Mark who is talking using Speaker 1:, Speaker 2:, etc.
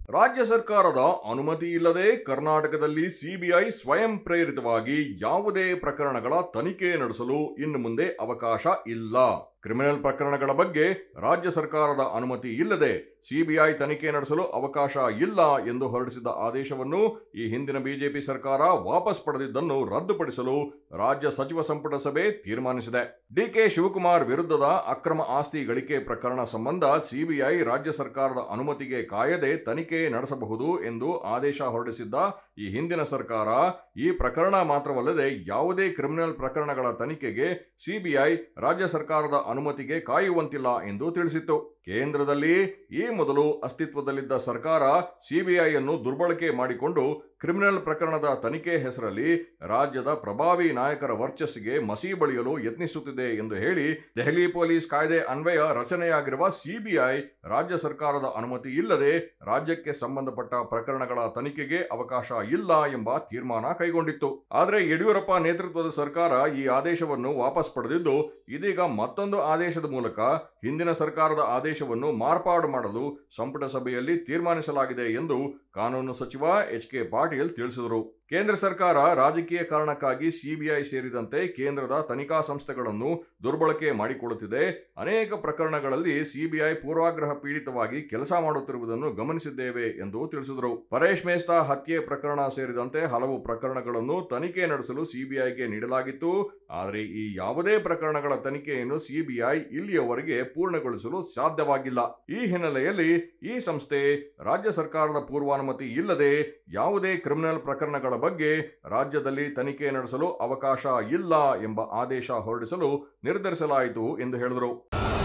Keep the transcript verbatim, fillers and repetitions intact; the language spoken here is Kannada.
Speaker 1: ರಾಜ್ಯ ಸರ್ಕಾರದ ಅನುಮತಿ ಇಲ್ಲದೆ ಕರ್ನಾಟಕದಲ್ಲಿ ಸಿಬಿಐ ಸ್ವಯಂ ಪ್ರೇರಿತವಾಗಿ ಯಾವುದೇ ಪ್ರಕರಣಗಳ ತನಿಖೆ ನಡೆಸಲು ಇನ್ನು ಮುಂದೆ ಅವಕಾಶ ಇಲ್ಲ. ಕ್ರಿಮಿನಲ್ ಪ್ರಕರಣಗಳ ಬಗ್ಗೆ ರಾಜ್ಯ ಸರ್ಕಾರದ ಅನುಮತಿ ಇಲ್ಲದೆ ಸಿಬಿಐ ತನಿಖೆ ನಡೆಸಲು ಅವಕಾಶ ಇಲ್ಲ ಎಂದು ಹೊರಡಿಸಿದ್ದ ಆದೇಶವನ್ನು ಈ ಹಿಂದಿನ ಬಿಜೆಪಿ ಸರ್ಕಾರ ವಾಪಸ್ ಪಡೆದಿದ್ದನ್ನು ರದ್ದುಪಡಿಸಲು ರಾಜ್ಯ ಸಚಿವ ಸಂಪುಟ ಸಭೆ ತೀರ್ಮಾನಿಸಿದೆ. ಡಿಕೆ ಶಿವಕುಮಾರ್ ವಿರುದ್ಧದ ಅಕ್ರಮ ಆಸ್ತಿ ಗಳಿಕೆ ಪ್ರಕರಣ ಸಂಬಂಧ ಸಿಬಿಐ ರಾಜ್ಯ ಸರ್ಕಾರದ ಅನುಮತಿಗೆ ಕಾಯದೆ ತನಿಖೆ ನಡೆಸಬಹುದು ಎಂದು ಆದೇಶ ಹೊರಡಿಸಿದ್ದ ಈ ಹಿಂದಿನ ಸರ್ಕಾರ ಈ ಪ್ರಕರಣ ಮಾತ್ರವಲ್ಲದೆ ಯಾವುದೇ ಕ್ರಿಮಿನಲ್ ಪ್ರಕರಣಗಳ ತನಿಖೆಗೆ ಸಿಬಿಐ ರಾಜ್ಯ ಸರ್ಕಾರದ ಅನುಮತಿಗೆ ಕಾಯುವಂತಿಲ್ಲ ಎಂದು ತಿಳಿಸಿತ್ತು. ಕೇಂದ್ರದಲ್ಲಿ ಈ ಮೊದಲು ಅಸ್ತಿತ್ವದಲ್ಲಿದ್ದ ಸರ್ಕಾರ ಸಿಬಿಐಯನ್ನು ದುರ್ಬಳಕೆ ಮಾಡಿಕೊಂಡು ಕ್ರಿಮಿನಲ್ ಪ್ರಕರಣದ ತನಿಖೆ ಹೆಸರಲ್ಲಿ ರಾಜ್ಯದ ಪ್ರಭಾವಿ ನಾಯಕರ ವರ್ಚಸ್ಸಿಗೆ ಮಸಿ ಬಳಿಯಲು ಯತ್ನಿಸುತ್ತಿದೆ ಎಂದು ಹೇಳಿ ದೆಹಲಿ ಪೊಲೀಸ್ ಕಾಯ್ದೆ ಅನ್ವಯ ರಚನೆಯಾಗಿರುವ ಸಿಬಿಐ ರಾಜ್ಯ ಸರ್ಕಾರದ ಅನುಮತಿ ಇಲ್ಲದೆ ರಾಜ್ಯಕ್ಕೆ ಸಂಬಂಧಪಟ್ಟ ಪ್ರಕರಣಗಳ ತನಿಖೆಗೆ ಅವಕಾಶ ಇಲ್ಲ ಎಂಬ ತೀರ್ಮಾನ ಕೈಗೊಂಡಿತ್ತು. ಆದರೆ ಯಡಿಯೂರಪ್ಪ ನೇತೃತ್ವದ ಸರ್ಕಾರ ಈ ಆದೇಶವನ್ನು ವಾಪಸ್ ಪಡೆದಿದ್ದು ಇದೀಗ ಮತ್ತೊಂದು ಆದೇಶದ ಮೂಲಕ ಹಿಂದಿನ ಸರ್ಕಾರದ ಆದೇಶವನ್ನು ಮಾರ್ಪಾಡು ಮಾಡಲು ಸಂಪುಟ ಸಭೆಯಲ್ಲಿ ತೀರ್ಮಾನಿಸಲಾಗಿದೆ ಎಂದು ಕಾನೂನು ಸಚಿವ ಎಚ್ ಕೆ ಪಾಟೀಲ್ ತಿಳಿಸಿದರು. ಕೇಂದ್ರ ಸರ್ಕಾರ ರಾಜಕೀಯ ಕಾರಣಕ್ಕಾಗಿ ಸಿಬಿಐ ಸೇರಿದಂತೆ ಕೇಂದ್ರದ ತನಿಖಾ ಸಂಸ್ಥೆಗಳನ್ನು ದುರ್ಬಳಕೆ ಮಾಡಿಕೊಳ್ಳುತ್ತಿದೆ. ಅನೇಕ ಪ್ರಕರಣಗಳಲ್ಲಿ ಸಿಬಿಐ ಪೂರ್ವಾಗ್ರಹ ಪೀಡಿತವಾಗಿ ಕೆಲಸ ಮಾಡುತ್ತಿರುವುದನ್ನು ಗಮನಿಸಿದ್ದೇವೆ ಎಂದು ತಿಳಿಸಿದರು. ಪರೇಶ್ ಮೇಸ್ತಾ ಹತ್ಯೆ ಪ್ರಕರಣ ಸೇರಿದಂತೆ ಹಲವು ಪ್ರಕರಣಗಳನ್ನು ತನಿಖೆ ನಡೆಸಲು ಸಿಬಿಐಗೆ ನೀಡಲಾಗಿತ್ತು. ಆದರೆ ಈ ಯಾವುದೇ ಪ್ರಕರಣಗಳ ತನಿಖೆಯನ್ನು ಸಿಬಿಐ ಇಲ್ಲಿಯವರೆಗೆ ಪೂರ್ಣಗೊಳಿಸಲು ಸಾಧ್ಯವಾಗಿಲ್ಲ. ಈ ಹಿನ್ನೆಲೆಯಲ್ಲಿ ಈ ಸಂಸ್ಥೆ ರಾಜ್ಯ ಸರ್ಕಾರದ ಪೂರ್ವಾನುಮತಿ ಇಲ್ಲದೆ ಯಾವುದೇ ಕ್ರಿಮಿನಲ್ ಪ್ರಕರಣಗಳ ಬಗ್ಗೆ ರಾಜ್ಯದಲ್ಲಿ ತನಿಖೆ ನಡೆಸಲು ಅವಕಾಶ ಇಲ್ಲ ಎಂಬ ಆದೇಶ ಹೊರಡಿಸಲು ನಿರ್ಧರಿಸಲಾಯಿತು ಎಂದು ಹೇಳಿದರು.